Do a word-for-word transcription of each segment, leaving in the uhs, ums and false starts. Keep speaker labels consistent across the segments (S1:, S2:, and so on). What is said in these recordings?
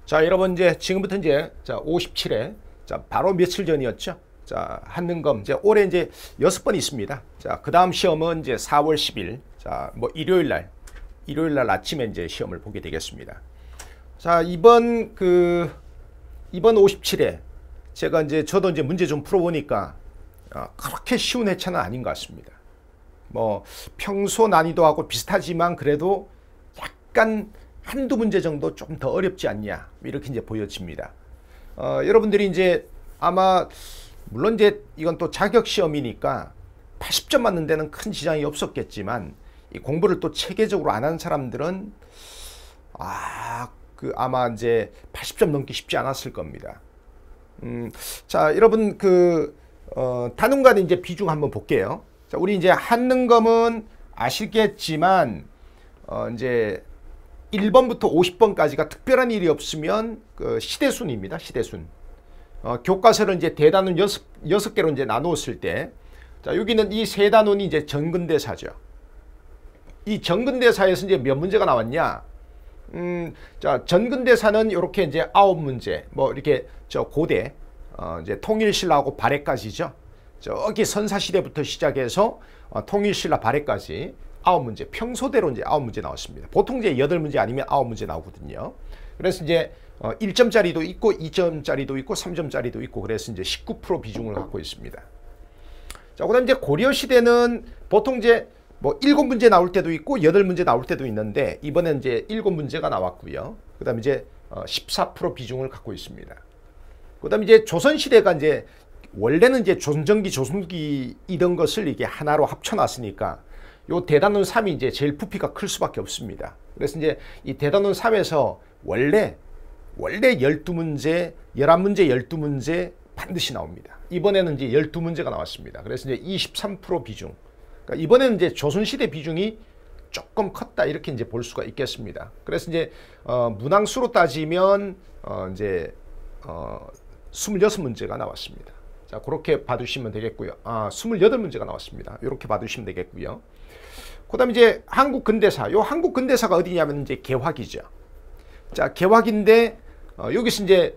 S1: 자, 여러분 이제 지금부터 이제 자 오십칠 회 자 바로 며칠 전이었죠. 자 한능검 이제 올해 이제 여섯 번 있습니다. 자 그다음 시험은 이제 사월 십일 자 뭐 일요일 날 일요일 날 아침에 이제 시험을 보게 되겠습니다. 자 이번 그 이번 오십칠 회 제가 이제 저도 이제 문제 좀 풀어보니까 어, 그렇게 쉬운 회차는 아닌 것 같습니다. 뭐 평소 난이도하고 비슷하지만 그래도 약간 한두 문제 정도 조금 더 어렵지 않냐 이렇게 이제 보여집니다. 어, 여러분들이 이제 아마 물론 이제 이건 또 자격 시험이니까 팔십 점 맞는 데는 큰 지장이 없었겠지만 이 공부를 또 체계적으로 안 하는 사람들은 아, 그 아마 이제 팔십 점 넘기 쉽지 않았을 겁니다. 음, 자, 여러분 그 어, 단원간의 이제 비중 한번 볼게요. 자, 우리 이제 한능검은 아시겠지만 어, 이제 일 번부터 오십 번까지가 특별한 일이 없으면 그 시대순입니다. 시대순. 어, 교과서를 이제 대단원 여섯, 여섯 개로 이제 나누었을 때, 자, 여기는 이 세 단원이 이제 정근대사죠. 이 정근대사에서 이제 몇 문제가 나왔냐? 음, 자, 전근대사는 이렇게 이제 아홉 문제, 뭐 이렇게 저 고대, 어, 이제 통일신라하고 발해까지죠. 저기 선사시대부터 시작해서 어, 통일신라 발해까지 아홉 문제, 평소대로 이제 아홉 문제 나왔습니다. 보통 이제 여덟 문제 아니면 아홉 문제 나오거든요. 그래서 이제 어, 일 점짜리도 있고 이 점짜리도 있고 삼 점짜리도 있고 그래서 이제 십구 퍼센트 비중을 갖고 있습니다. 자, 그다음 이제 고려 시대는 보통 이제 뭐 일곱 문제 나올 때도 있고 여덟 문제 나올 때도 있는데 이번엔 이제 일곱 문제가 나왔고요. 그다음 이제 어, 십사 퍼센트 비중을 갖고 있습니다. 그다음 이제 조선 시대가 이제 원래는 이제 조선전기 조선기 이런 것을 이게 하나로 합쳐놨으니까 요 대단원 삼이 이제 제일 부피가 클 수밖에 없습니다. 그래서 이제 이 대단원 삼에서 원래 원래 열두 문제, 열한 문제, 열두 문제 반드시 나옵니다. 이번에는 이제 열두 문제가 나왔습니다. 그래서 이제 이십삼 퍼센트 비중. 그러니까 이번에는 이제 조선시대 비중이 조금 컸다 이렇게 이제 볼 수가 있겠습니다. 그래서 이제 어, 문항수로 따지면 어, 이제 어, 이십육 문제가 나왔습니다. 자, 그렇게 봐두시면 되겠고요. 아, 이십팔 문제가 나왔습니다. 이렇게 봐두시면 되겠고요. 그 다음에 이제 한국 근대사. 요 한국 근대사가 어디냐면 이제 개화기죠. 자, 개화기인데, 어, 여기서 이제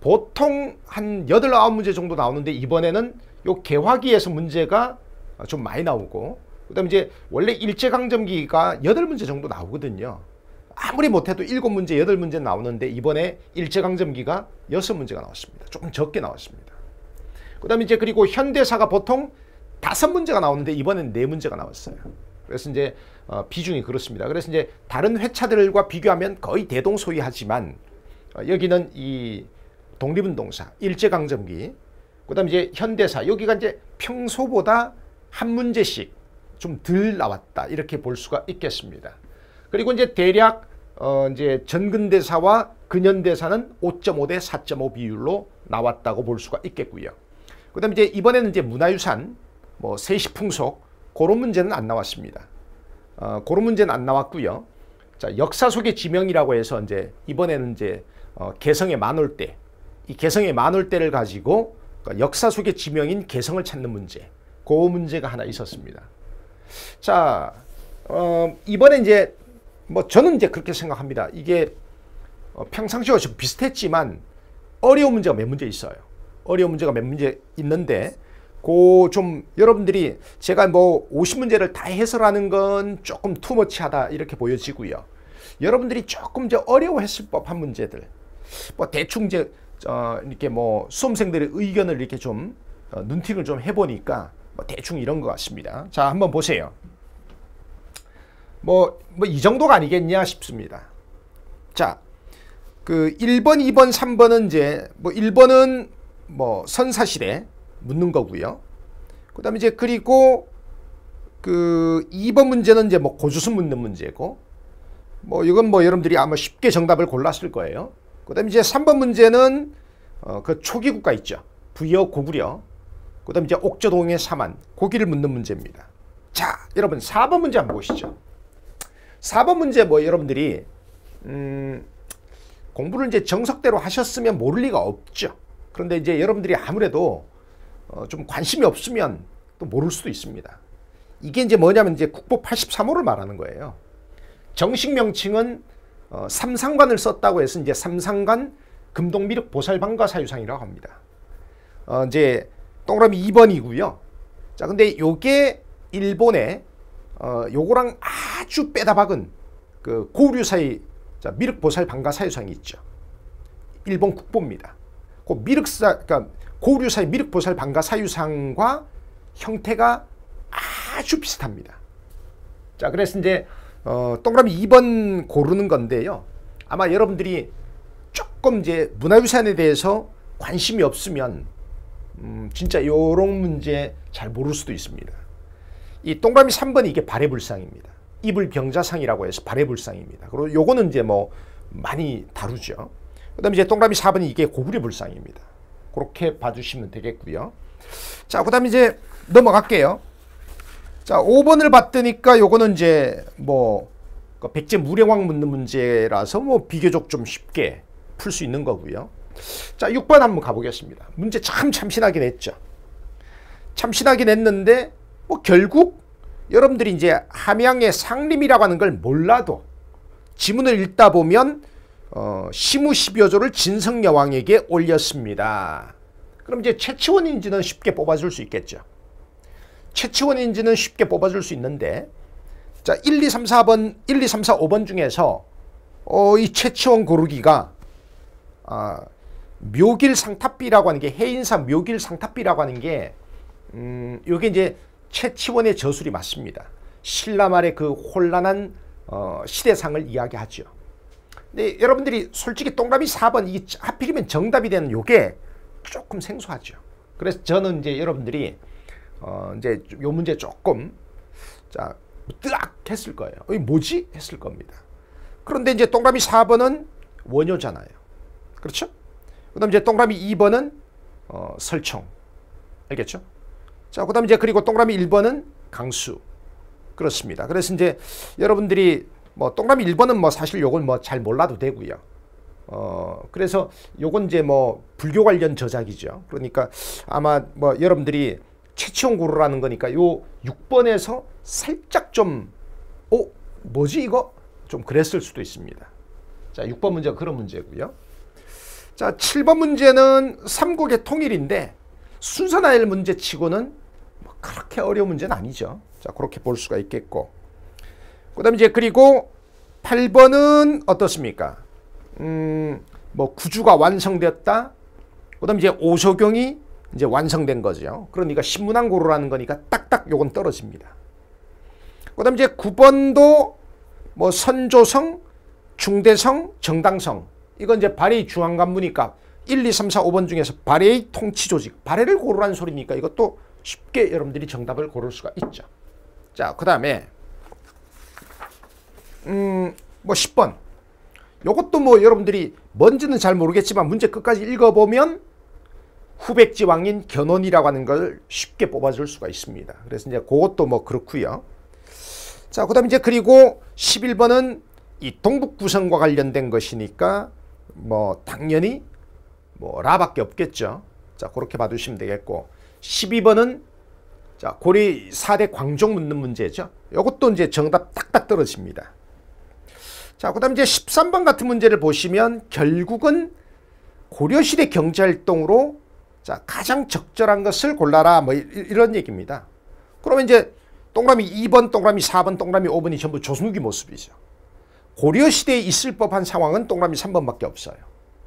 S1: 보통 한 여덟, 아홉 문제 정도 나오는데 이번에는 요 개화기에서 문제가 좀 많이 나오고, 그 다음에 이제 원래 일제강점기가 여덟 문제 정도 나오거든요. 아무리 못해도 일곱 문제, 여덟 문제 나오는데 이번에 일제강점기가 여섯 문제가 나왔습니다. 조금 적게 나왔습니다. 그 다음에 이제 그리고 현대사가 보통 다섯 문제가 나오는데 이번엔 네 문제가 나왔어요. 그래서 이제 어, 비중이 그렇습니다. 그래서 이제 다른 회차들과 비교하면 거의 대동소이하지만 어, 여기는 이 독립운동사, 일제강점기, 그 다음에 이제 현대사, 여기가 이제 평소보다 한 문제씩 좀 덜 나왔다 이렇게 볼 수가 있겠습니다. 그리고 이제 대략 어, 이제 전근대사와 근현대사는 오 점 오 대 사 점 오 비율로 나왔다고 볼 수가 있겠고요. 그 다음에 이제 이번에는 이제 문화유산, 뭐 세시풍속 그런 문제는 안 나왔습니다. 어, 그런 문제는 안 나왔고요. 자, 역사 속의 지명이라고 해서 이제 이번에는 이제 어, 개성의 만월대, 이 개성의 만월대를 가지고 그러니까 역사 속의 지명인 개성을 찾는 문제, 그 문제가 하나 있었습니다. 자, 어, 이번에 이제 뭐 저는 이제 그렇게 생각합니다. 이게 어, 평상시와 좀 비슷했지만 어려운 문제가 몇 문제 있어요. 어려운 문제가 몇 문제 있는데 그 좀 여러분들이 제가 뭐 오십 문제를 다 해설하는 건 조금 투머치하다 이렇게 보여지고요. 여러분들이 조금 이제 어려워했을 법한 문제들, 뭐 대충 이제 어 이렇게 뭐 수험생들의 의견을 이렇게 좀 어 눈팅을 좀 해보니까 뭐 대충 이런 것 같습니다. 자, 한번 보세요. 뭐 뭐 이 정도가 아니겠냐 싶습니다. 자, 그 일 번, 이 번, 삼 번은 이제 뭐 일 번은 뭐 선사시대 묻는 거고요. 그 다음에 이제 그리고 그 이 번 문제는 이제 뭐 고주순 묻는 문제고, 뭐 이건 뭐 여러분들이 아마 쉽게 정답을 골랐을 거예요. 그 다음에 이제 삼 번 문제는 어 그 초기 국가 있죠. 부여, 고구려. 그 다음에 이제 옥저동의 사만, 고기를 묻는 문제입니다. 자, 여러분 사 번 문제 한번 보시죠. 사 번 문제 뭐 여러분들이 음, 공부를 이제 정석대로 하셨으면 모를 리가 없죠. 그런데 이제 여러분들이 아무래도 어, 좀 관심이 없으면 또 모를 수도 있습니다. 이게 이제 뭐냐면 이제 국보 팔십삼 호를 말하는 거예요. 정식 명칭은 어, 삼상관을 썼다고 해서 이제 삼상관 금동미륵 보살방가 사유상이라고 합니다. 어, 이제 동그라미 이 번이고요. 자, 근데 요게 일본의 어, 요거랑 아주 빼다 박은 그 고류사의 자, 미륵보살방가 사유상이 있죠. 일본 국보입니다. 그 미륵사, 그러니까 고류사의 미륵보살방가 사유상과 형태가 아주 비슷합니다. 자, 그래서 이제 어, 동그라미 이 번 고르는 건데요. 아마 여러분들이 조금 이제 문화유산에 대해서 관심이 없으면 음, 진짜 요런 문제 잘 모를 수도 있습니다. 이 동그라미 삼 번이 이게 발해불상입니다. 이불병자상이라고 해서 발해불상입니다. 그리고 요거는 이제 뭐 많이 다루죠. 그 다음에 이제 동그라미 사 번이 이게 고구려불상입니다. 그렇게 봐주시면 되겠고요. 자, 그 다음에 이제 넘어갈게요. 자, 오 번을 봤더니까 요거는 이제 뭐 백제 무령왕 묻는 문제라서 뭐 비교적 좀 쉽게 풀 수 있는 거고요. 자, 육 번 한번 가보겠습니다. 문제 참 참신하긴 했죠. 참신하긴 했는데 뭐 결국 여러분들이 이제 함양의 상림이라고 하는 걸 몰라도 지문을 읽다 보면 어, 시무 십여 조를 진성여왕에게 올렸습니다. 그럼 이제 최치원인지는 쉽게 뽑아줄 수 있겠죠. 최치원인지는 쉽게 뽑아줄 수 있는데, 자, 일, 이, 삼, 사 번, 일, 이, 삼, 사, 오 번 중에서 어, 이 최치원 고르기가 아, 묘길 상탑비라고 하는 게, 해인사 묘길 상탑비라고 하는 게 음, 요게 이제 최치원의 저술이 맞습니다. 신라 말의 그 혼란한 어, 시대상을 이야기하죠. 근데 여러분들이 솔직히 동그라미 사 번 이게 하필이면 정답이 되는 요게 조금 생소하죠. 그래서 저는 이제 여러분들이 어, 이제 요 문제 조금 자, 뜨악 했을 거예요. 이 뭐지? 했을 겁니다. 그런데 이제 동그라미 사 번은 원효잖아요. 그렇죠? 그 다음에 이제 동그라미 이 번은 어, 설총. 알겠죠? 자, 그 다음에 이제 그리고 동그라미 일 번은 강수. 그렇습니다. 그래서 이제 여러분들이 뭐 동그라미 일 번은 뭐 사실 요건 뭐 잘 몰라도 되고요. 어, 그래서 요건 이제 뭐 불교 관련 저작이죠. 그러니까 아마 뭐 여러분들이 최치원 고르라는 거니까 요 육 번에서 살짝 좀, 어, 뭐지 이거? 좀 그랬을 수도 있습니다. 자, 육 번 문제가 그런 문제고요. 자, 칠 번 문제는 삼국의 통일인데 순서나열 문제치고는 뭐 그렇게 어려운 문제는 아니죠. 자, 그렇게 볼 수가 있겠고. 그 다음에 이제 그리고 팔 번은 어떻습니까? 음, 뭐 구주가 완성되었다. 그 다음에 이제 오소경이 이제 완성된 거죠. 그러니까 신문왕 고르라는 거니까 딱딱 요건 떨어집니다. 그 다음에 이제 구 번도 뭐 선조성, 중대성, 정당성. 이건 이제 발해의 중앙관부니까 일, 이, 삼, 사, 오 번 중에서 발해의 통치조직. 발해를 고르라는 소리니까 이것도 쉽게 여러분들이 정답을 고를 수가 있죠. 자, 그 다음에 음, 뭐 십 번. 요것도 뭐 여러분들이 뭔지는 잘 모르겠지만 문제 끝까지 읽어보면 후백지 왕인 견훤이라고 하는 걸 쉽게 뽑아줄 수가 있습니다. 그래서 이제 그것도 뭐 그렇고요. 자, 그 다음에 이제 그리고 십일 번은 이 동북구성과 관련된 것이니까 뭐 당연히 뭐 라밖에 없겠죠. 자, 그렇게 봐주시면 되겠고, 십이 번은 자, 고려 사 대 광종 묻는 문제죠. 이것도 이제 정답 딱딱 떨어집니다. 자, 그 다음에 이제 십삼 번 같은 문제를 보시면 결국은 고려시대 경제활동으로 자, 가장 적절한 것을 골라라 뭐 이런 얘기입니다. 그러면 이제 동그라미 이 번, 동그라미 사 번, 동그라미 오 번이 전부 조선후기 모습이죠. 고려시대에 있을 법한 상황은 동그라미 삼 번밖에 없어요.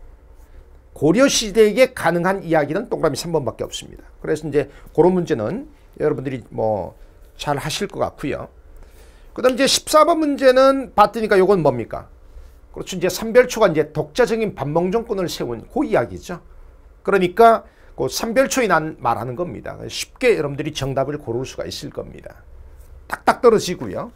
S1: 고려시대에 가능한 이야기는 동그라미 삼 번밖에 없습니다. 그래서 이제 그런 문제는 여러분들이 뭐 잘 하실 것 같고요. 그 다음 이제 십사 번 문제는 봤더니까 요건 뭡니까? 그렇죠. 이제 삼별초가 이제 독자적인 반몽 정권을 세운 그 이야기죠. 그러니까 그 삼별초에 난 말하는 겁니다. 쉽게 여러분들이 정답을 고를 수가 있을 겁니다. 딱딱 떨어지고요.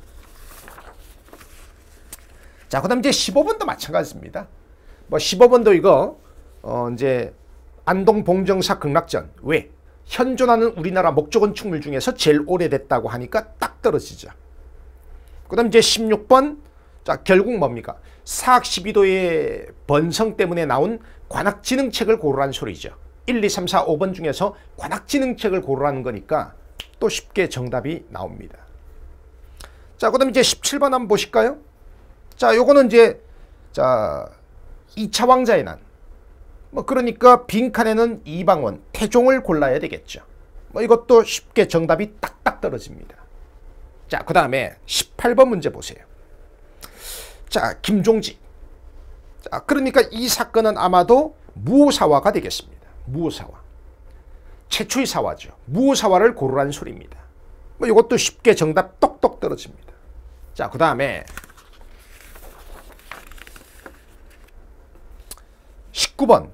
S1: 자, 그 다음 이제 십오 번도 마찬가지입니다. 뭐 십오 번도 이거 어 이제 안동 봉정사 극락전. 왜? 현존하는 우리나라 목조건 축물 중에서 제일 오래됐다고 하니까 딱 떨어지죠. 그 다음 이제 십육 번. 자, 결국 뭡니까? 사학 십이 도의 번성 때문에 나온 관악지능책을 고르라는 소리죠. 일, 이, 삼, 사, 오 번 중에서 관악지능책을 고르라는 거니까 또 쉽게 정답이 나옵니다. 자, 그 다음에 이제 십칠 번 한번 보실까요? 자, 요거는 이제 자 이 차 왕자의 난. 뭐 그러니까 빈칸에는 이방원, 태종을 골라야 되겠죠. 뭐 이것도 쉽게 정답이 딱딱 떨어집니다. 자, 그 다음에 십팔 번 문제 보세요. 자, 김종직. 자, 그러니까 이 사건은 아마도 무오사화가 되겠습니다. 무오사화. 최초의 사화죠. 무오사화를 고르라는 소리입니다. 뭐 이것도 쉽게 정답 똑똑 떨어집니다. 자, 그 다음에 십구 번.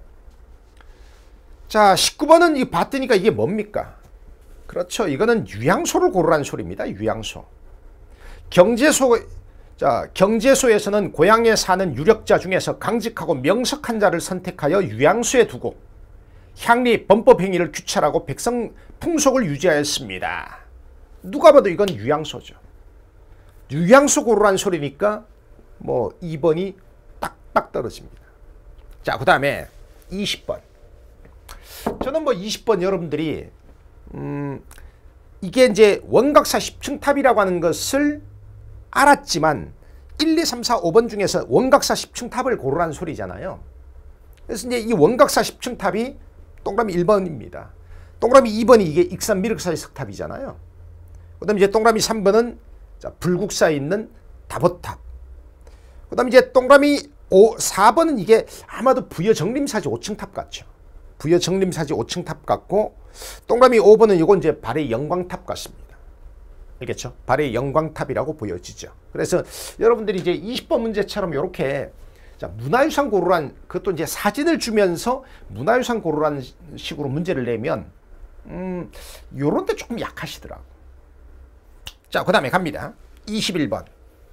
S1: 자, 십구 번은 이 봤더니까 이게 뭡니까? 그렇죠. 이거는 유양소를 고르라는 소리입니다. 유양소. 경제소, 자, 경제소에서는 고향에 사는 유력자 중에서 강직하고 명석한 자를 선택하여 유양소에 두고 향리 범법 행위를 규찰하고 백성 풍속을 유지하였습니다. 누가 봐도 이건 유양소죠. 유양소 고르라는 소리니까 뭐 이 번이 딱딱 떨어집니다. 자, 그 다음에 이십 번. 저는 뭐 이십 번 여러분들이 음, 이게 이제 원각사 십층탑이라고 하는 것을 알았지만 일, 이, 삼, 사, 오 번 중에서 원각사 십층탑을 고르라는 소리잖아요. 그래서 이제 이 원각사 십층탑이 동그라미 일 번입니다. 동그라미 이 번이 이게 익산 미륵사의 석탑이잖아요. 그 다음에 이제 동그라미 삼 번은 자, 불국사에 있는 다보탑. 그 다음에 이제 동그라미 오, 사 번은 이게 아마도 부여정림사지 오 층탑 같죠. 부여정림사지 오 층탑 같고, 동그라미 오 번은 이건 이제 발의 영광탑 같습니다. 알겠죠? 발의 영광탑이라고 보여지죠. 그래서 여러분들이 이제 이십 번 문제처럼 이렇게 자, 문화유산 고르란, 그것도 이제 사진을 주면서 문화유산 고르라는 식으로 문제를 내면 음, 요런 데 조금 약하시더라고. 자, 그 다음에 갑니다. 이십일 번.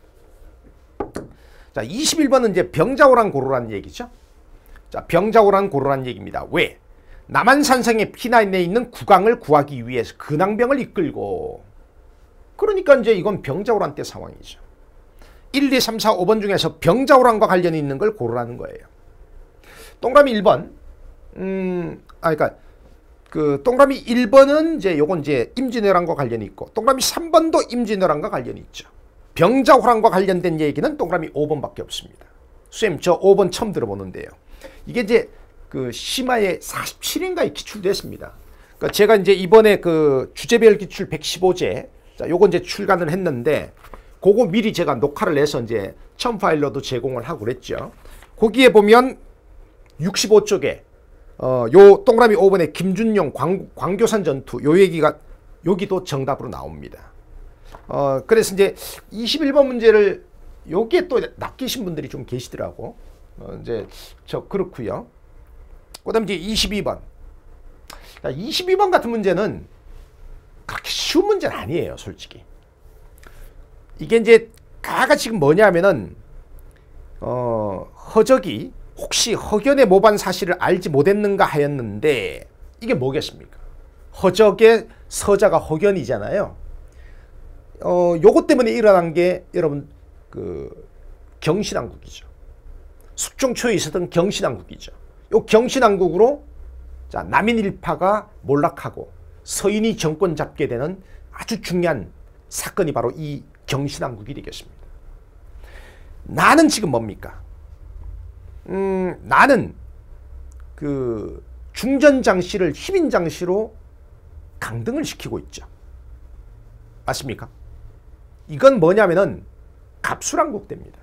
S1: 자, 이십일 번은 이제 병자호란 고르라는 얘기죠. 자, 병자호란 고르라는 얘기입니다. 왜? 남한산성에 피난해 있는 국왕을 구하기 위해서 근황병을 이끌고, 그러니까 이제 이건 병자호란 때 상황이죠. 일, 이, 삼, 사, 오 번 중에서 병자호란과 관련이 있는 걸 고르라는 거예요. 동그라미 일 번. 음, 아, 그러니까 그 동그라미 일 번은 이제 요건 이제 임진왜란과 관련이 있고, 동그라미 삼 번도 임진왜란과 관련이 있죠. 병자호란과 관련된 얘기는 동그라미 오 번밖에 없습니다. 선생님, 저 오 번 처음 들어보는데요. 이게 이제 그 심화에 사십칠 인가에 기출됐습니다. 그러니까 제가 이제 이번에 그 주제별 기출 백십오 제, 자, 요거 이제 출간을 했는데, 그거 미리 제가 녹화를 해서 이제 처음 파일로도 제공을 하고 그랬죠. 거기에 보면 육십오 쪽에 어, 요 동그라미 오 번에 김준용 광, 광교산 전투 요 얘기가 여기도 정답으로 나옵니다. 어, 그래서 이제 이십일 번 문제를 여기에 또 낚이신 분들이 좀 계시더라고. 어, 이제 저 그렇고요. 그다음 이제 이십이 번. 자, 이십이 번 같은 문제는 그렇게 쉬운 문제는 아니에요, 솔직히. 이게 이제 가가 지금 뭐냐면은 어, 허적이 혹시 허견의 모반 사실을 알지 못했는가 하였는데, 이게 뭐겠습니까? 허적의 서자가 허견이잖아요. 어, 요것 때문에 일어난 게 여러분 그 경신왕국이죠. 숙종초에 있었던 경신왕국이죠. 요 경신왕국으로 자, 남인일파가 몰락하고 서인이 정권 잡게 되는 아주 중요한 사건이 바로 이 경신왕국이 되겠습니다. 나는 지금 뭡니까? 음, 나는 그 중전장씨를 희빈장씨로 강등을 시키고 있죠. 맞습니까? 이건 뭐냐면은 갑술왕국 때입니다.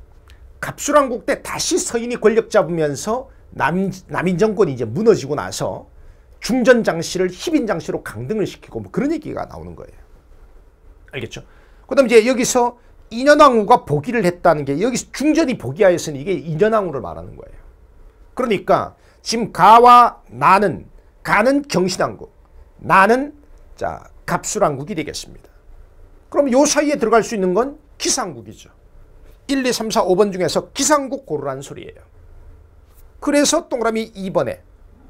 S1: 갑술왕국 때 다시 서인이 권력 잡으면서 남, 남인 정권이 이제 무너지고 나서 중전장씨를 희빈장씨로 강등을 시키고 뭐 그런 얘기가 나오는 거예요. 알겠죠? 그 다음에 이제 여기서 인현왕후가 복위를 했다는 게, 여기서 중전이 복위하였으니 이게 인현왕후를 말하는 거예요. 그러니까 지금 가와 나는, 가는 경신왕국, 나는 자 갑술왕국이 되겠습니다. 그럼 요 사이에 들어갈 수 있는 건 기상국이죠. 일, 이, 삼, 사, 오 번 중에서 기상국 고르라는 소리예요. 그래서 동그라미 이 번에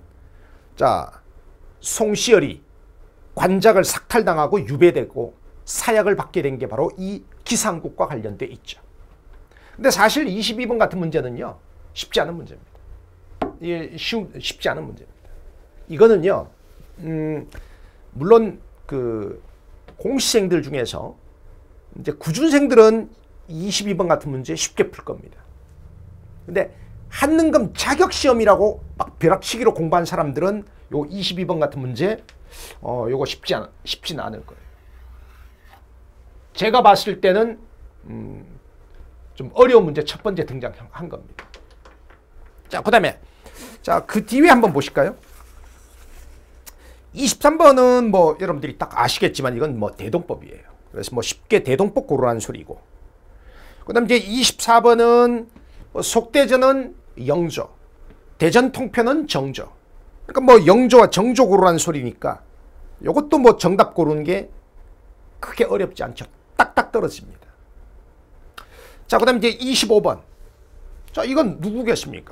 S1: 자 송시열이 관작을 삭탈당하고 유배되고 사약을 받게 된 게 바로 이 기상국과 관련돼 있죠. 근데 사실 이십이 번 같은 문제는요, 쉽지 않은 문제입니다. 이게 쉬운, 쉽지 않은 문제입니다. 이거는요, 음, 물론 그 공시생들 중에서 이제 구준생들은 이십이 번 같은 문제 쉽게 풀 겁니다. 근데 한능검 자격시험이라고 막 벼락치기로 공부한 사람들은 요 이십이 번 같은 문제 어 요거 쉽지 않, 쉽지는 않을 거예요. 제가 봤을 때는 음, 좀 어려운 문제 첫 번째 등장한 겁니다. 자, 그 다음에 자, 그 뒤에 한번 보실까요? 이십삼 번은 뭐 여러분들이 딱 아시겠지만 이건 뭐 대동법이에요. 그래서 뭐 쉽게 대동법 고르라는 소리고, 그 다음 이제 이십사 번은 뭐 속대전은 영조, 대전 통편은 정조. 그러니까 뭐 영조와 정조 고르라는 소리니까 이것도 뭐 정답 고르는 게 크게 어렵지 않죠. 딱딱 떨어집니다. 자, 그 다음 이제 이십오 번. 자, 이건 누구겠습니까?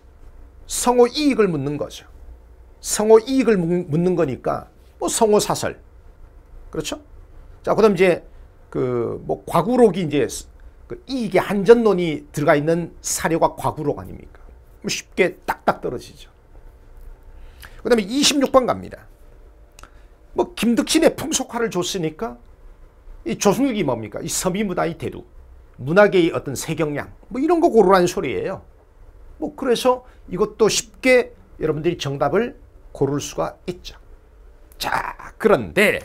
S1: 성호 이익을 묻는 거죠. 성호 이익을 묻는 거니까 뭐 성호 사설. 그렇죠? 자, 그 다음 이제 그 뭐 과구록이 이제 그 이익의 한전론이 들어가 있는 사료가 과구록 아닙니까? 쉽게 딱딱 떨어지죠. 그 다음에 이십육 번 갑니다. 뭐 김득신의 풍속화를 줬으니까 이 조승육이 뭡니까? 이 서미문화의 대두, 문학의 어떤 세경량 뭐 이런 거 고르라는 소리예요. 뭐 그래서 이것도 쉽게 여러분들이 정답을 고를 수가 있죠. 자, 그런데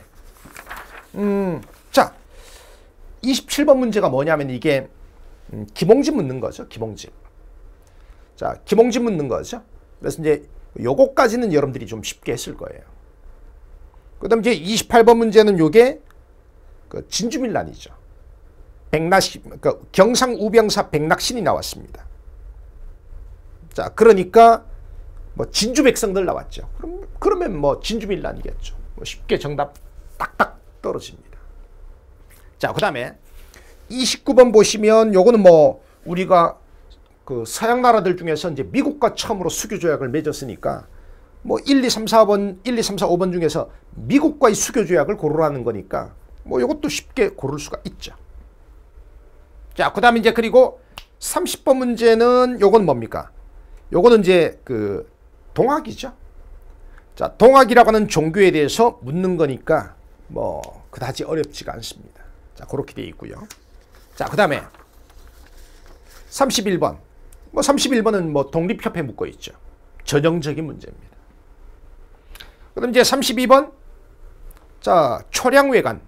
S1: 음, 자, 이십칠 번 문제가 뭐냐면 이게 음, 기몽집 묻는 거죠. 기몽집. 자, 기몽집 묻는 거죠. 그래서 이제 요거까지는 여러분들이 좀 쉽게 했을 거예요. 그 다음 이제 이십팔 번 문제는 요게 그 진주밀란이죠. 백낙신, 그러니까 경상우병사 백낙신이 나왔습니다. 자, 그러니까 뭐 진주 백성들 나왔죠. 그럼 그러면 뭐 진주밀란이겠죠. 뭐 쉽게 정답 딱딱 떨어집니다. 자, 그 다음에 이십구 번 보시면 요거는 뭐 우리가 그 서양 나라들 중에서 이제 미국과 처음으로 수교 조약을 맺었으니까 뭐 일, 이, 삼, 사 번, 일, 이, 삼, 사, 오 번 중에서 미국과의 수교 조약을 고르라는 거니까 뭐 요것도 쉽게 고를 수가 있죠. 자, 그 다음에 이제 그리고 삼십 번 문제는 요건 뭡니까? 요거는 이제 그 동학이죠. 자, 동학이라고 하는 종교에 대해서 묻는 거니까 뭐 그다지 어렵지가 않습니다. 자, 그렇게 되어 있고요. 자, 그 다음에 삼십일 번. 뭐 삼십일 번은 뭐 독립협회 묻고 있죠. 전형적인 문제입니다. 그럼 이제 삼십이 번. 자, 초량외관.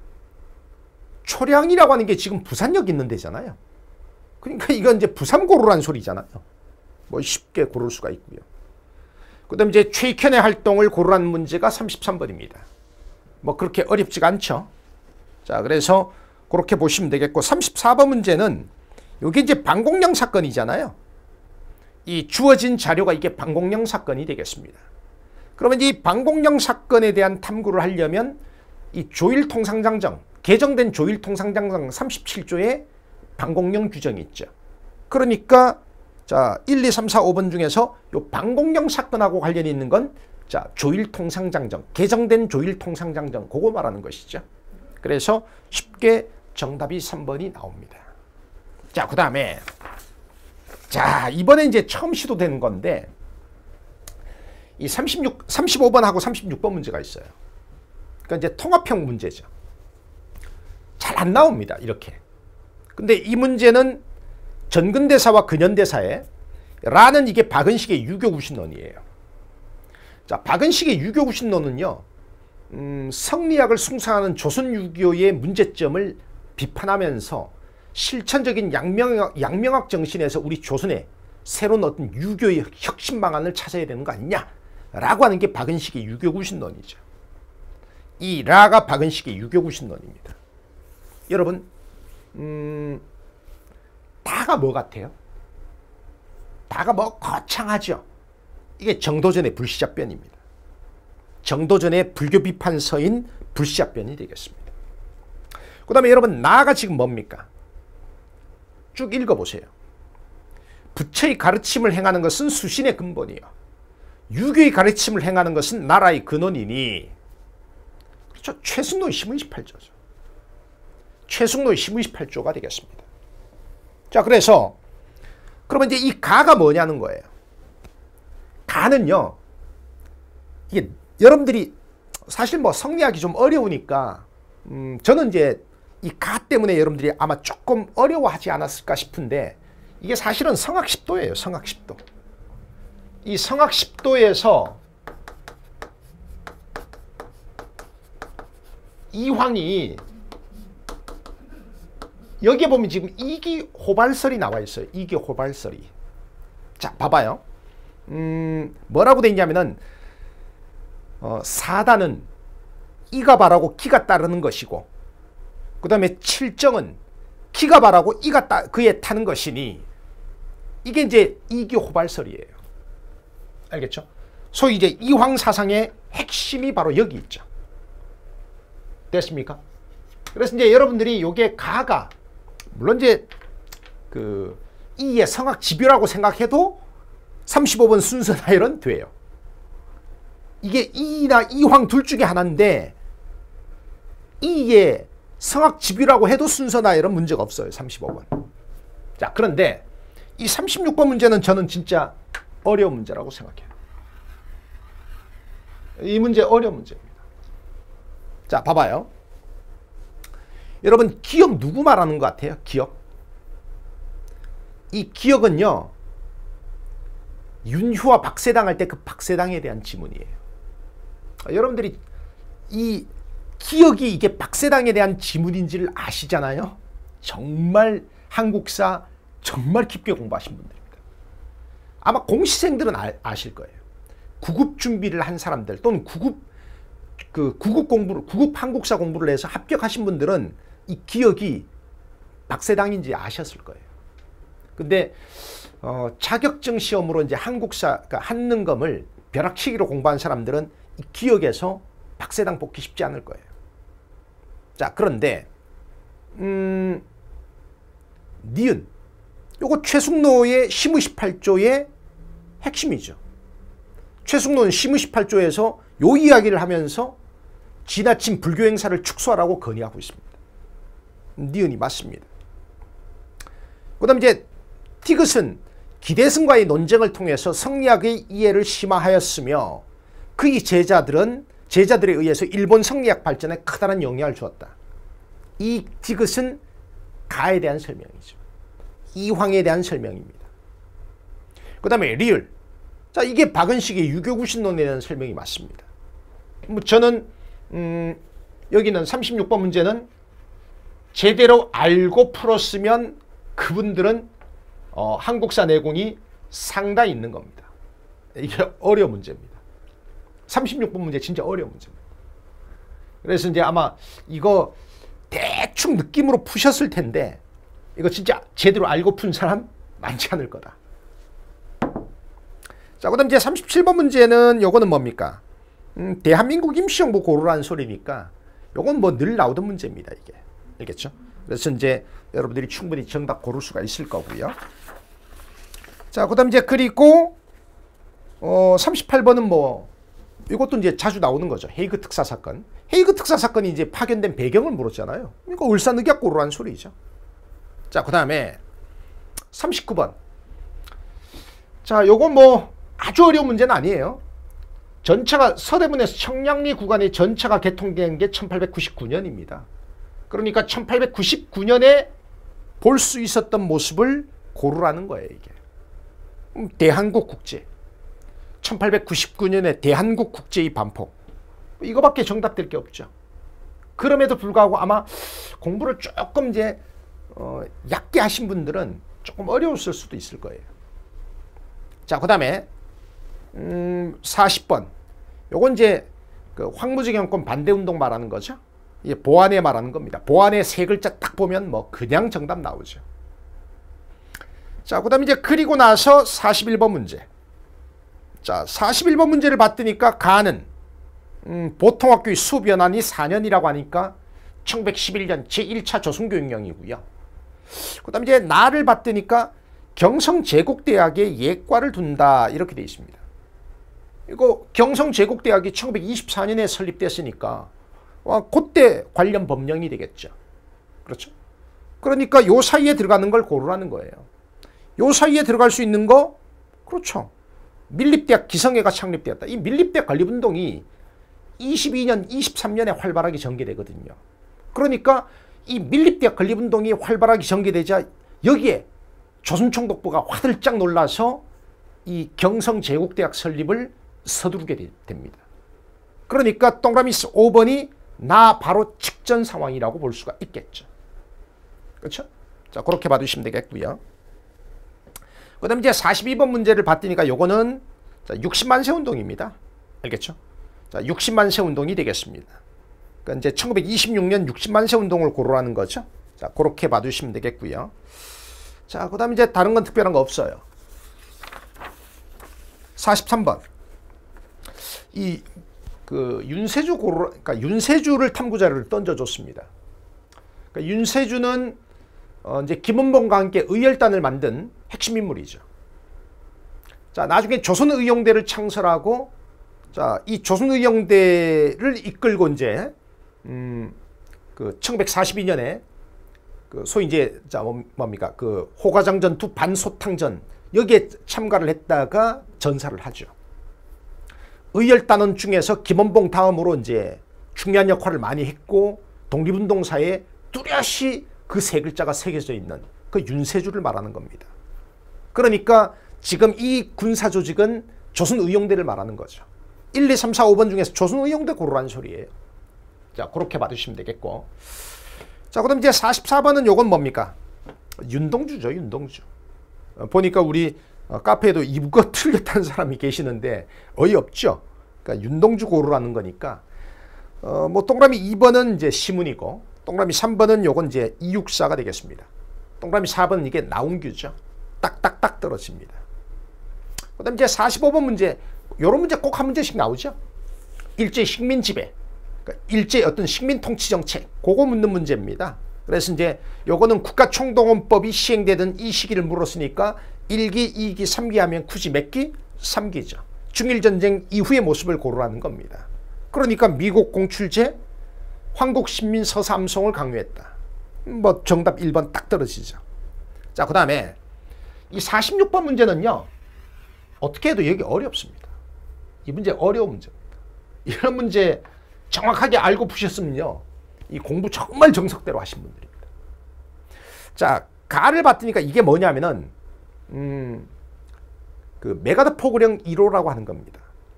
S1: 초량이라고 하는 게 지금 부산역 있는 데잖아요. 그러니까 이건 이제 부산 고르라는 소리잖아요. 뭐 쉽게 고를 수가 있고요. 그 다음에 이제 최익현의 활동을 고르라는 문제가 삼십삼 번입니다. 뭐 그렇게 어렵지가 않죠. 자, 그래서 그렇게 보시면 되겠고, 삼십사 번 문제는 이게 이제 방공령 사건이잖아요. 이 주어진 자료가 이게 방공령 사건이 되겠습니다. 그러면 이 방공령 사건에 대한 탐구를 하려면 이 조일통상장정, 개정된 조일통상장정 삼십칠 조에 방공령 규정이 있죠. 그러니까 자, 일, 이, 삼, 사, 오 번 중에서 요 방공령 사건하고 관련이 있는 건 자, 조일통상장정, 개정된 조일통상장정, 그거 말하는 것이죠. 그래서 쉽게 정답이 삼 번이 나옵니다. 자, 그 다음에 자, 이번에 이제 처음 시도되는 건데 이 삼십육, 삼십오 번하고 삼십육 번 문제가 있어요. 그러니까 이제 통합형 문제죠. 잘 안 나옵니다, 이렇게. 근데 이 문제는 전근대사와 근현대사에 라는 이게 박은식의 유교구신론이에요. 자, 박은식의 유교구신론은요, 음, 성리학을 숭상하는 조선유교의 문제점을 비판하면서 실천적인 양명학, 양명학 정신에서 우리 조선의 새로운 어떤 유교의 혁신 방안을 찾아야 되는 거 아니냐라고 하는 게 박은식의 유교구신론이죠. 이 라가 박은식의 유교구신론입니다. 여러분, 음, 다가 뭐 같아요? 다가 뭐 거창하죠. 이게 정도전의 불시잡변입니다. 정도전의 불교 비판서인 불시잡변이 되겠습니다. 그 다음에 여러분, 나가 지금 뭡니까? 쭉 읽어보세요. 부처의 가르침을 행하는 것은 수신의 근본이요. 유교의 가르침을 행하는 것은 나라의 근원이니. 그렇죠. 최승로의 시문이십팔 조죠. 최승로의 시문이십팔 조가 되겠습니다. 자, 그래서 그러면 이제 이 가가 뭐냐는 거예요. 가는요, 이게 여러분들이 사실 뭐 성리학이 좀 어려우니까 음, 저는 이제 이 가 때문에 여러분들이 아마 조금 어려워하지 않았을까 싶은데 이게 사실은 성학 십 도예요. 성학 십 도. 이 성악 십 도에서 이황이 여기에 보면 지금 이기 호발설이 나와 있어요. 이기 호발설이. 자, 봐봐요. 음, 뭐라고 돼 있냐면은 어, 사단은 이가 바라고 기가 따르는 것이고, 그 다음에 칠정은 기가 바라고 이가 따, 그에 타는 것이니, 이게 이제 이기 호발설이에요. 알겠죠? 소위 이제 이황 사상의 핵심이 바로 여기 있죠. 됐습니까? 그래서 이제 여러분들이 요게 가가 물론 이제 그 이의 성악 집요라고 생각해도 삼십오 번 순서 나열은 돼요. 이게 이나 이황 둘 중에 하나인데 이의 성악 집요라고 해도 순서 나열은 문제가 없어요. 삼십오 번. 자, 그런데 이 삼십육 번 문제는 저는 진짜 어려운 문제라고 생각해요. 이 문제 어려운 문제입니다. 자, 봐봐요. 여러분, 기억 누구 말하는 것 같아요? 기억. 이 기억은요, 윤휴와 박세당 할 때 그 박세당에 대한 지문이에요. 여러분들이 이 기억이 이게 박세당에 대한 지문인지를 아시잖아요. 정말 한국사 정말 깊게 공부하신 분들입니다. 아마 공시생들은 아, 아실 거예요. 구급 준비를 한 사람들 또는 구급 그 구급 공부를 구급 한국사 공부를 해서 합격하신 분들은 이 기억이 박세당인지 아셨을 거예요. 근데 어, 자격증 시험으로 이제 한국사 그러니까 한능검을 벼락치기로 공부한 사람들은 이 기억에서 박세당 뽑기 쉽지 않을 거예요. 자, 그런데 음, 니은 요거 최숙노의 심의십팔 조의 핵심이죠. 최숙노는 심의십팔 조에서 요 이야기를 하면서 지나친 불교 행사를 축소하라고 건의하고 있습니다. 니은이 맞습니다. 그 다음 이제 티긋은 기대승과의 논쟁을 통해서 성리학의 이해를 심화하였으며 그의 제자들은 제자들에 의해서 일본 성리학 발전에 커다란 영향을 주었다. 이 티긋은 가에 대한 설명이죠. 이황에 대한 설명입니다. 그 다음에 리을. 자, 이게 박은식의 유교구신론에 대한 설명이 맞습니다. 뭐 저는 음, 여기는 삼십육 번 문제는 제대로 알고 풀었으면 그분들은 어, 한국사 내공이 상당히 있는 겁니다. 이게 어려운 문제입니다. 삼십육 번 문제 진짜 어려운 문제입니다. 그래서 이제 아마 이거 대충 느낌으로 푸셨을 텐데 이거 진짜 제대로 알고 푼 사람 많지 않을 거다. 자, 그 다음 이제 삼십칠 번 문제는 요거는 뭡니까? 음, 대한민국 임시정부 고르라는 소리니까 요건 뭐 늘 나오던 문제입니다. 이게. 알겠죠? 그래서 이제 여러분들이 충분히 정답 고를 수가 있을 거고요. 자, 그 다음 이제 그리고 어, 삼십팔 번은 뭐 이것도 이제 자주 나오는 거죠. 헤이그 특사 사건. 헤이그 특사 사건이 이제 파견된 배경을 물었잖아요. 그러니까 울산의학 고르라는 소리죠. 자, 그 다음에 삼십구 번. 자, 요건 뭐 아주 어려운 문제는 아니에요. 전차가 서대문에서 청량리 구간의 전차가 개통된 게 천팔백구십구 년입니다. 그러니까 천팔백구십구 년에 볼 수 있었던 모습을 고르라는 거예요. 이게 대한국 국제. 천팔백구십구 년에 대한국 국제의 반포. 이거밖에 정답될 게 없죠. 그럼에도 불구하고 아마 공부를 조금 이제 어, 얕게 하신 분들은 조금 어려웠을 수도 있을 거예요. 자, 그 다음에 음, 사십 번. 요건 이제 그 황무지경권 반대운동 말하는 거죠. 이게 보안에 말하는 겁니다. 보안의 세 글자 딱 보면 뭐 그냥 정답 나오죠. 자, 그 다음에 이제 그리고 나서 사십일 번 문제. 자, 사십일 번 문제를 봤더니까 가는 음, 보통학교의 수변환이 사 년이라고 하니까 천구백십일 년 제일 차 조선교육령이고요. 그 다음에 이제 나를 봤더니까 경성제국대학에 예과를 둔다 이렇게 되어 있습니다. 이거 경성제국대학이 천구백이십사 년에 설립됐으니까 와, 그때 관련 법령이 되겠죠. 그렇죠? 그러니까 요 사이에 들어가는 걸 고르라는 거예요. 요 사이에 들어갈 수 있는 거 그렇죠. 밀립대학 기성회가 창립되었다. 이 밀립대학 건립운동이 이십이 년, 이십삼 년에 활발하게 전개되거든요. 그러니까 이 밀립대학 건립운동이 활발하게 전개되자 여기에 조선총독부가 화들짝 놀라서 이 경성제국대학 설립을 서두르게 됩니다. 그러니까 동그라미 오 번이 나 바로 직전 상황이라고 볼 수가 있겠죠. 그렇죠? 자, 그렇게 봐주시면 되겠고요. 그 다음에 이제 사십이 번 문제를 봤더니까 요거는 육십만 세 운동입니다. 알겠죠? 자, 육십만 세 운동이 되겠습니다. 그러니까 이제 천구백이십육 년 육십만 세 운동을 고르라는 거죠. 자, 그렇게 봐주시면 되겠고요. 자, 그 다음에 이제 다른 건 특별한 거 없어요. 사십삼 번. 이, 그, 윤세주 고르, 그러니까 윤세주를 탐구자료를 던져줬습니다. 그러니까 윤세주는 어, 이제 김원봉과 함께 의열단을 만든 핵심 인물이죠. 자, 나중에 조선의용대를 창설하고, 자, 이 조선의용대를 이끌고 이제, 음, 그 천구백사십이 년에 그 소위 이제, 자, 뭡니까? 그 호가장전투 반소탕전, 여기에 참가를 했다가 전사를 하죠. 의열단원 중에서 김원봉 다음으로 이제 중요한 역할을 많이 했고, 독립운동사에 뚜렷이 그 세 글자가 새겨져 있는 그 윤세주를 말하는 겁니다. 그러니까 지금 이 군사조직은 조선의용대를 말하는 거죠. 일, 이, 삼, 사, 오 번 중에서 조선의용대 고르라는 소리예요. 자, 그렇게 받으시면 되겠고. 자, 그 다음 이제 사십사 번은 요건 뭡니까? 윤동주죠, 윤동주. 어, 보니까 우리 어, 카페에도 이거 틀렸다는 사람이 계시는데 어이없죠. 그러니까 윤동주 고르라는 거니까. 어, 뭐 동그라미 이 번은 이제 시문이고, 동그라미 삼 번은 요건 이제 이육사가 되겠습니다. 동그라미 사 번은 이게 나운규죠. 딱딱딱 떨어집니다. 그 다음 이제 사십오 번 문제, 요런 문제 꼭 한 문제씩 나오죠. 일제 식민 지배, 그러니까 일제 어떤 식민 통치 정책, 그거 묻는 문제입니다. 그래서 이제 요거는 국가총동원법이 시행되던 이 시기를 물었으니까 일 기, 이 기, 삼 기 하면 굳이 몇 기? 삼 기죠. 중일전쟁 이후의 모습을 고르라는 겁니다. 그러니까 미국 공출제, 황국 신민 서사 암송을 강요했다. 뭐 정답 일 번 딱 떨어지죠. 자, 그 다음에 이 사십육 번 문제는요, 어떻게 해도 여기 어렵습니다. 이 문제 어려운 문제입니다. 이런 문제 정확하게 알고 푸셨으면요, 이 공부 정말 정석대로 하신 분들입니다. 자, 가를 봤으니까 이게 뭐냐면은 음, 그 메가드 포구령 일 호라고 하는 겁니다.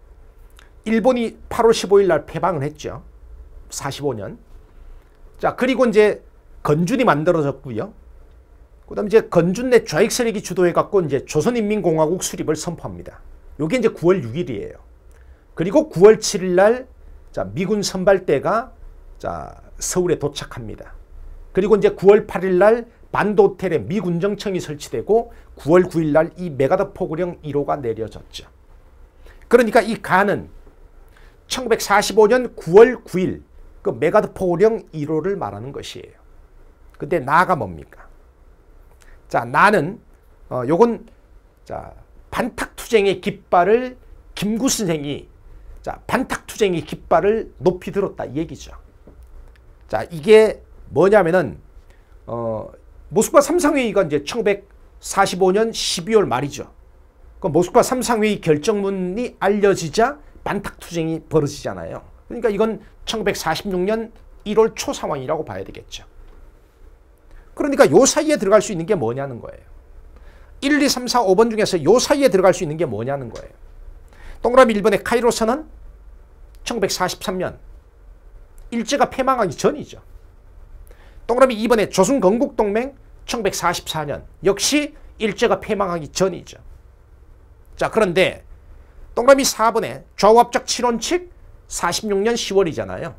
S1: 일본이 팔월 십오일 날 패방을 했죠. 사십오 년. 자, 그리고 이제 건준이 만들어졌고요. 그 다음에 이제 건준 내 좌익 세력이 주도해갖고 이제 조선인민공화국 수립을 선포합니다. 요게 이제 구월 육일이에요. 그리고 구월 칠일 날, 자, 미군 선발대가, 자, 서울에 도착합니다. 그리고 이제 구월 팔일 날 반도 호텔에 미군정청이 설치되고 구월 구일 날 이 메가드 포구령 일 호가 내려졌죠. 그러니까 이 가는 천구백사십오 년 구월 구일 그 메가드 포구령 일 호를 말하는 것이에요. 근데 나가 뭡니까? 자, 나는 어, 요건 자, 반탁투쟁의 깃발을 김구 선생이 자, 반탁투쟁의 깃발을 높이 들었다 이 얘기죠. 자, 이게 뭐냐면은 어, 모스크바 삼상회의가 이제 천구백사십오 년 십이월 말이죠. 그 모스크바 삼상회의 결정문이 알려지자 반탁투쟁이 벌어지잖아요. 그러니까 이건 천구백사십육 년 일월 초 상황이라고 봐야 되겠죠. 그러니까 요 사이에 들어갈 수 있는 게 뭐냐는 거예요. 일, 이, 삼, 사, 오 번 중에서 요 사이에 들어갈 수 있는 게 뭐냐는 거예요. 동그라미 일 번의 카이로선은 천구백사십삼 년 일제가 패망하기 전이죠. 동그라미 이 번의 조선건국동맹 천구백사십사 년 역시 일제가 패망하기 전이죠. 자, 그런데 동그라미 사 번의 좌우합작 칠원칙 사십육 년 시월이잖아요.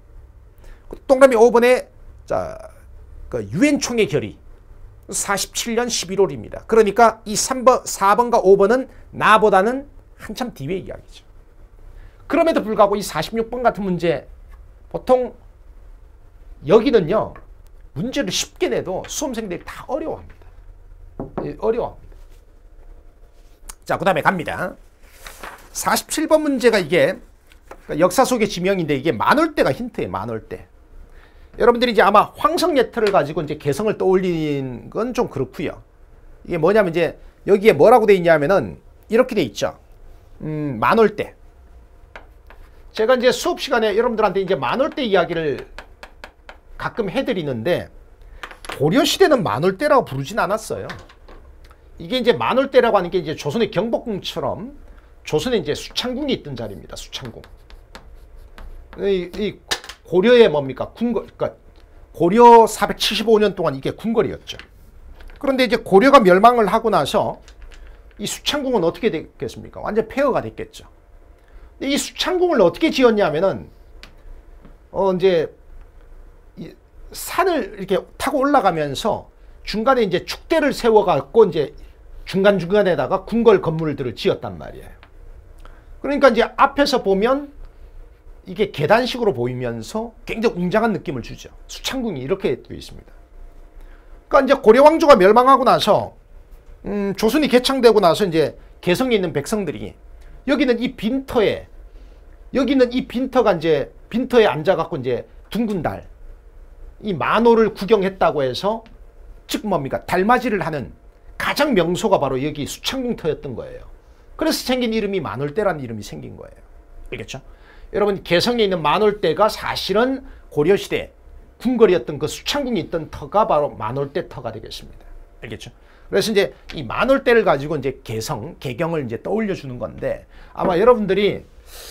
S1: 동그라미 오 번의 자, 그 유엔 총회 결의 사십칠 년 십일월입니다. 그러니까 이 삼 번, 사 번과 오 번은 나보다는 한참 뒤의 이야기죠. 그럼에도 불구하고 이 사십육 번 같은 문제 보통 여기는요, 문제를 쉽게 내도 수험생들이 다 어려워합니다. 어려워합니다. 자, 그 다음에 갑니다. 사십칠 번 문제가 이게 역사 속의 지명인데 이게 만월대가 힌트예요. 만월대. 여러분들이 이제 아마 황성예틀을 가지고 이제 개성을 떠올리는 건 좀 그렇고요. 이게 뭐냐면 이제 여기에 뭐라고 돼 있냐면은 이렇게 돼 있죠. 음, 만월대. 제가 이제 수업 시간에 여러분들한테 이제 만월대 이야기를 가끔 해드리는데 고려시대는 만월대라고 부르진 않았어요. 이게 이제 만월대라고 하는 게 이제 조선의 경복궁처럼 조선에 이제 수창궁이 있던 자리입니다. 수창궁. 이, 이 고려의 뭡니까? 궁궐, 그러니까 고려 사백칠십오 년 동안 이게 궁궐이었죠. 그런데 이제 고려가 멸망을 하고 나서 이 수창궁은 어떻게 됐겠습니까? 완전 폐허가 됐겠죠. 이 수창궁을 어떻게 지었냐면은 어 이제 이 산을 이렇게 타고 올라가면서 중간에 이제 축대를 세워갖고 이제 중간중간에다가 궁궐 건물들을 지었단 말이에요. 그러니까 이제 앞에서 보면 이게 계단식으로 보이면서 굉장히 웅장한 느낌을 주죠. 수창궁이 이렇게 되어 있습니다. 그러니까 이제 고려 왕조가 멸망하고 나서 음, 조선이 개창되고 나서 이제 개성에 있는 백성들이 여기는 이 빈터에 여기는 이 빈터가 이제 빈터에 앉아갖고 이제 둥근 달 이 만호를 구경했다고 해서 즉 뭡니까 달맞이를 하는 가장 명소가 바로 여기 수창궁터였던 거예요. 그래서 생긴 이름이 만월대라는 이름이 생긴 거예요. 알겠죠? 여러분 개성에 있는 만월대가 사실은 고려시대 궁궐이었던 그 수창궁이 있던 터가 바로 만월대 터가 되겠습니다. 알겠죠? 그래서 이제 이 만월대를 가지고 이제 개성, 개경을 이제 떠올려 주는 건데 아마 여러분들이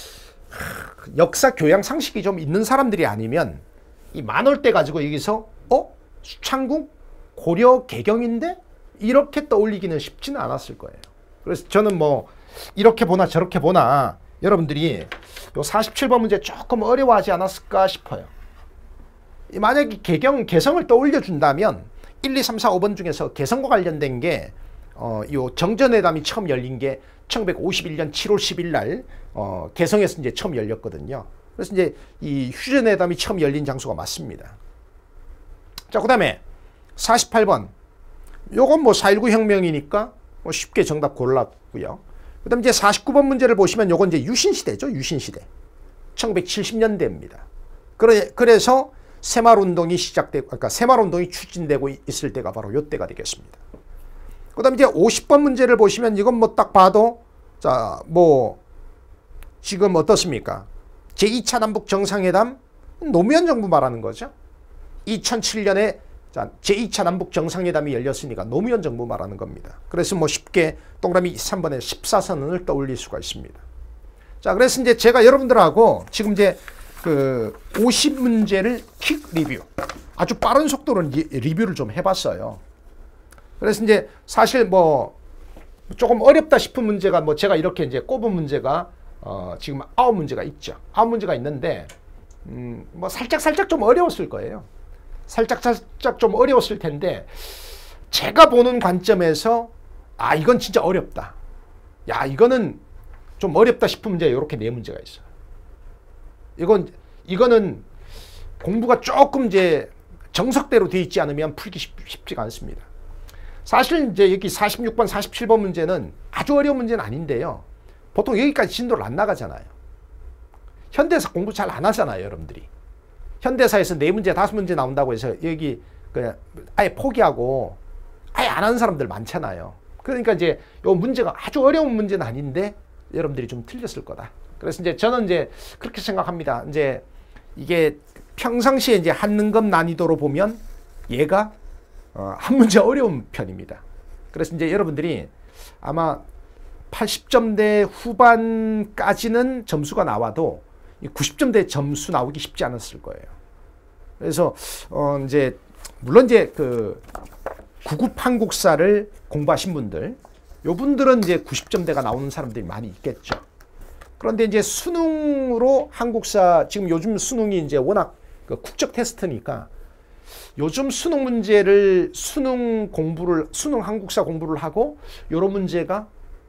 S1: 역사 교양 상식이 좀 있는 사람들이 아니면 이 만월대 가지고 여기서 어? 수창궁? 고려 개경인데? 이렇게 떠올리기는 쉽지는 않았을 거예요. 그래서 저는 뭐 이렇게 보나 저렇게 보나 여러분들이 요 사십칠 번 문제 조금 어려워하지 않았을까 싶어요. 만약에 개경, 개성을 떠올려 준다면 일, 이, 삼, 사, 오 번 중에서 개성과 관련된 게 어, 요 정전회담이 처음 열린 게 천구백오십일 년 칠월 십일 날 어, 개성에서 이제 처음 열렸거든요. 그래서 이제 이 휴전회담이 처음 열린 장소가 맞습니다. 자, 그 다음에 사십팔 번. 요건 뭐 사 일구 혁명이니까 뭐 쉽게 정답 골랐고요. 그 다음 이제 사십구 번 문제를 보시면 요건 이제 유신시대죠. 유신시대. 천구백칠십 년대입니다. 그래, 그래서 새마을운동이 시작되고, 그러니까 새마을운동이 추진되고 있을 때가 바로 요때가 되겠습니다. 그 다음 이제 오십 번 문제를 보시면 이건 뭐 딱 봐도, 자, 뭐, 지금 어떻습니까? 제이 차 남북 정상회담, 노무현 정부 말하는 거죠. 이천칠 년에 자, 제이 차 남북 정상회담이 열렸으니까 노무현 정부 말하는 겁니다. 그래서 뭐 쉽게 동그라미 삼 번에 십사선언을 떠올릴 수가 있습니다. 자, 그래서 이제 제가 여러분들하고 지금 이제 그 오십 문제를 퀵 리뷰, 아주 빠른 속도로 리뷰를 좀 해봤어요. 그래서 이제 사실 뭐 조금 어렵다 싶은 문제가 뭐 제가 이렇게 이제 꼽은 문제가 어 지금 아홉 문제가 있죠. 아홉 문제가 있는데 음 뭐 살짝 살짝 좀 어려웠을 거예요. 살짝 살짝 좀 어려웠을 텐데 제가 보는 관점에서 아 이건 진짜 어렵다. 야 이거는 좀 어렵다 싶은 문제 이렇게 네 문제가 있어요. 이건 이거는 공부가 조금 이제 정석대로 돼 있지 않으면 풀기 쉽, 쉽지가 않습니다. 사실 이제 여기 사십육 번, 사십칠 번 문제는 아주 어려운 문제는 아닌데요. 보통 여기까지 진도를 안 나가잖아요. 현대사 공부 잘 안 하잖아요, 여러분들이. 현대사에서 네 문제, 다섯 문제 나온다고 해서 여기 그냥 아예 포기하고 아예 안 하는 사람들 많잖아요. 그러니까 이제 요 문제가 아주 어려운 문제는 아닌데 여러분들이 좀 틀렸을 거다. 그래서 이제 저는 이제 그렇게 생각합니다. 이제 이게 평상시에 이제 한능검 난이도로 보면 얘가 어, 한 문제 어려운 편입니다. 그래서 이제 여러분들이 아마 팔십 점대 후반까지는 점수가 나와도 구십 점대 점수 나오기 쉽지 않았을 거예요. 그래서 어 이제 물론 이제 그 구급 한국사를 공부하신 분들, 요 분들은 이제 구십 점대가 나오는 사람들이 많이 있겠죠. 그런데 이제 수능으로 한국사 지금 요즘 수능이 이제 워낙 그 국적 테스트니까 요즘 수능 문제를 수능 공부를 수능 한국사 공부를 하고 요런 문제가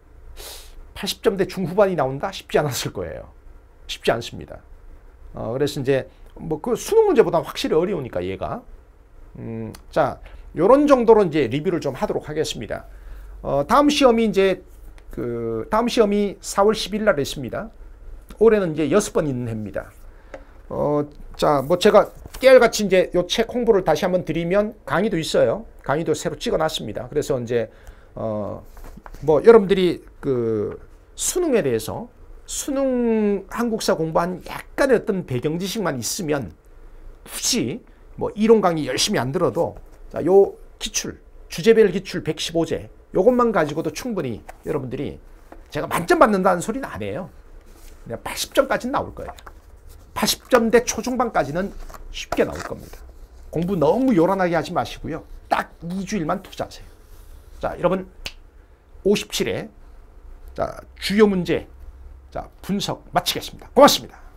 S1: 팔십 점대 중후반이 나온다? 쉽지 않았을 거예요. 쉽지 않습니다. 어, 그래서 이제 뭐 그 수능 문제보다 확실히 어려우니까 얘가. 음, 자, 요런 정도로 이제 리뷰를 좀 하도록 하겠습니다. 어, 다음 시험이 이제 그 다음 시험이 사월 십일 날 있습니다. 올해는 이제 여섯 번 있는 해입니다. 어, 자, 뭐 제가 깨알같이 이제 요 책 홍보를 다시 한번 드리면 강의도 있어요. 강의도 새로 찍어놨습니다. 그래서 이제 어, 뭐 여러분들이 그 수능에 대해서 수능 한국사 공부한 약간의 어떤 배경 지식만 있으면 굳이 뭐 이론 강의 열심히 안 들어도 자, 요 기출 주제별 기출 백십오 제 요것만 가지고도 충분히 여러분들이 제가 만점 받는다는 소리는 안 해요. 그냥 팔십 점까지는 나올 거예요. 팔십 점대 초중반까지는 쉽게 나올 겁니다. 공부 너무 요란하게 하지 마시고요. 딱 이 주일만 투자하세요. 자, 여러분 오십칠 회 자, 주요 문제 자, 분석 마치겠습니다. 고맙습니다.